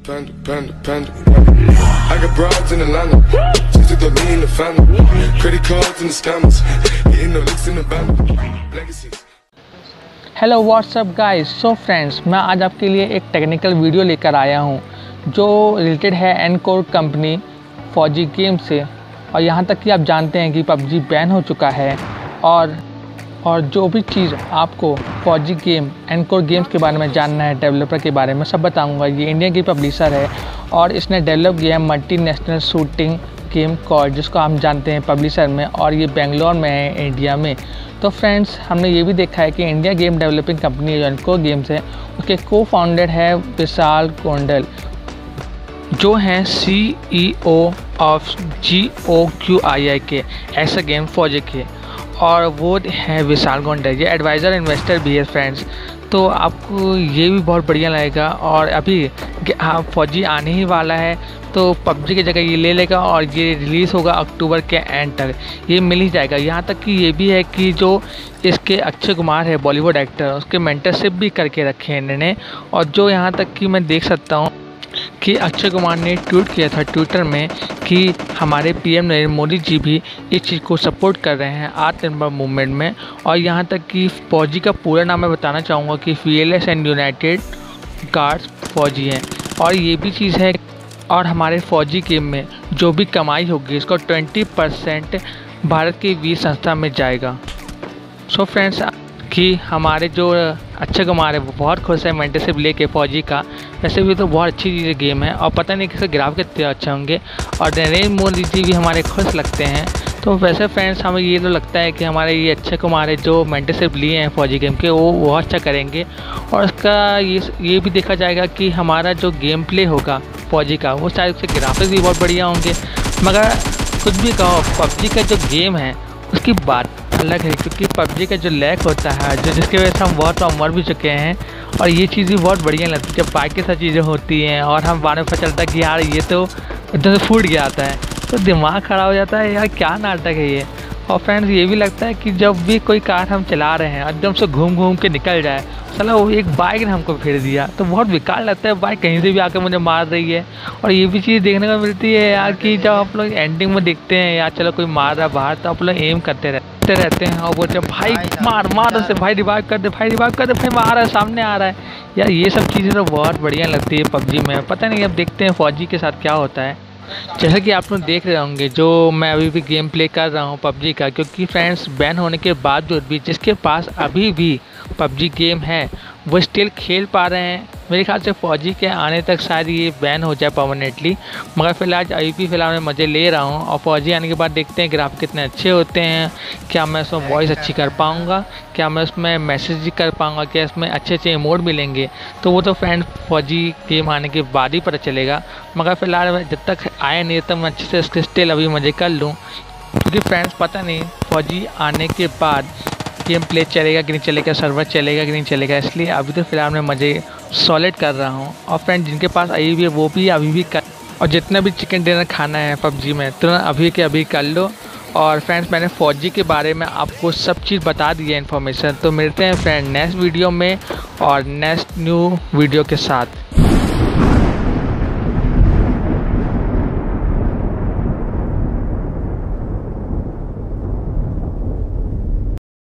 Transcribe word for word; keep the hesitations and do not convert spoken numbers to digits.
Panda, panda, panda. I got broads in Atlanta, just to throw me in the family. Credit cards and the scammers, getting no licks in the band. Legacies. Hello what's up guys. So friends, मैं आज आपके लिए एक technical video लेकर आया हूं जो related है एनकोर कंपनी फौजी गेम से। और यहां तक कि आप जानते हैं कि पबजी बैन हो चुका है और और जो भी चीज़ आपको फौजी गेम एनकोर गेम्स के बारे में जानना है, डेवलपर के बारे में सब बताऊंगा। ये इंडिया की पब्लिशर है और इसने डेवलप किया है multinational shooting game COD, जिसको हम जानते हैं पब्लिशर में, और ये बेंगलोर में है इंडिया में। तो फ्रेंड्स, हमने ये भी देखा है कि इंडिया गेम डेवलपिंग कंपनी जो एनकोर गेम्स है उसके को फाउंडर है विशाल कोंडल, जो हैं सी ई ओ of ji O Q I आई के ऐसा गेम फौजी के, और वो है विशाल कोंडल। ये एडवाइज़र इन्वेस्टर भी है फ्रेंड्स। तो आपको ये भी बहुत बढ़िया लगेगा। और अभी हाँ, फौजी आने ही वाला है तो पबजी की जगह ये ले लेगा और ये रिलीज़ होगा अक्टूबर के एंड तक, ये मिल ही जाएगा। यहाँ तक कि ये भी है कि जो इसके अक्षय कुमार है बॉलीवुड एक्टर, उसके मेंटरशिप भी करके रखे हैं इन्होंने। और जो यहाँ तक कि मैं देख सकता हूँ कि अक्षय कुमार ने ट्वीट किया था ट्विटर में कि हमारे पीएम नरेंद्र मोदी जी भी इस चीज़ को सपोर्ट कर रहे हैं आत्मनिर्भर मूवमेंट में। और यहाँ तक कि फौजी का पूरा नाम मैं बताना चाहूँगा कि फीयरलेस एंड यूनाइटेड गार्ड्स फौजी हैं। और ये भी चीज़ है, और हमारे फौजी गेम में जो भी कमाई होगी इसका ट्वेंटी परसेंट भारत की वीर संस्था में जाएगा। सो फ्रेंड्स, कि हमारे जो अक्षय कुमार है वो बहुत खुश है मेंटरशिप लेके फौजी का। वैसे भी तो बहुत अच्छी चीज़ गेम है और पता नहीं किसके ग्राफ कितने अच्छे होंगे। और नरेंद्र मोदी जी भी हमारे खुश लगते हैं। तो वैसे फ्रेंड्स, हमें ये तो लगता है कि हमारे ये अक्षय कुमार है जो मेंटरशिप लिए हैं फौजी गेम के, वो बहुत अच्छा करेंगे। और इसका ये ये भी देखा जाएगा कि हमारा जो गेम प्ले होगा फौजी का, वो शायद उसके ग्राफिक्स भी बहुत बढ़िया होंगे। मगर कुछ भी कहो, पबजी का जो गेम है उसकी बात अलग है, क्योंकि पबजी का जो लैग होता है, जो जिसकी वजह से हम बहुत मर भी चुके हैं। और ये चीज़ भी बहुत बढ़िया लगती है जब बाइक के साथ चीज़ें होती हैं और हम बाद में पता चलता है कि यार ये तो एकदम से फूट गया आता है, तो दिमाग खराब हो जाता है, यार क्या नाटक है ये। और फ्रेंड्स, ये भी लगता है कि जब भी कोई कार हम चला रहे हैं एकदम से घूम घूम के निकल जाए, चलो वो एक बाइक ने हमको फेर दिया, तो बहुत बेकार लगता है। बाइक कहीं से भी आकर मुझे मार रही है। और ये भी चीज़ देखने को मिलती है यार कि जब आप लोग एंडिंग में देखते हैं यार चलो कोई मार रहा है बाहर, तो आप लोग एम करते रहते रहते हैं और बोलते हैं भाई मार मार उसे, भाई रिवाइव कर दे, भाई रिवाइव कर दे, भाई मार रहा है, सामने आ रहा है। यार ये सब चीज़ें तो बहुत बढ़िया लगती है पबजी में। पता नहीं, अब देखते हैं फौजी के साथ क्या होता है। जैसा कि आप लोग देख रहे होंगे जो मैं अभी भी गेम प्ले कर रहा हूँ पबजी का, क्योंकि फ्रेंड्स बैन होने के बावजूद भी जिसके पास अभी भी पबजी गेम है वो स्टिल खेल पा रहे हैं। मेरे ख्याल से फौजी के आने तक शायद ये बैन हो जाए परमानेंटली, मगर फिलहाल अभी भी फिलहाल मैं मज़े ले रहा हूँ। और फौजी आने के बाद देखते हैं ग्राफ कितने अच्छे होते हैं, क्या मैं उसमें वॉइस अच्छी कर पाऊँगा, क्या मैं उसमें मैसेज कर पाऊँगा, क्या इसमें अच्छे अच्छे इमोट मिलेंगे। तो वो तो फ्रेंड फौजी गेम आने के बाद ही पता चलेगा। मगर फिलहाल जब तक आया नहीं तब मैं अच्छे से इसके स्टिल अभी मज़े कर लूँ, क्योंकि फ्रेंड्स पता नहीं फौजी आने के बाद गेम प्ले चलेगा कि नहीं चलेगा, सर्वर चलेगा कि नहीं चलेगा। इसलिए अभी तो फिलहाल मैं मज़े सॉलिड कर रहा हूँ। और फ्रेंड जिनके पास आई भी है वो भी अभी भी कर, और जितना भी चिकन डिनर खाना है पबजी में तुरंत अभी के अभी कर लो। और फ्रेंड्स, मैंने फौजी के बारे में आपको सब चीज़ बता दी है इन्फॉर्मेशन। तो मिलते हैं फ्रेंड नेक्स्ट वीडियो में और नेक्स्ट न्यू वीडियो के साथ।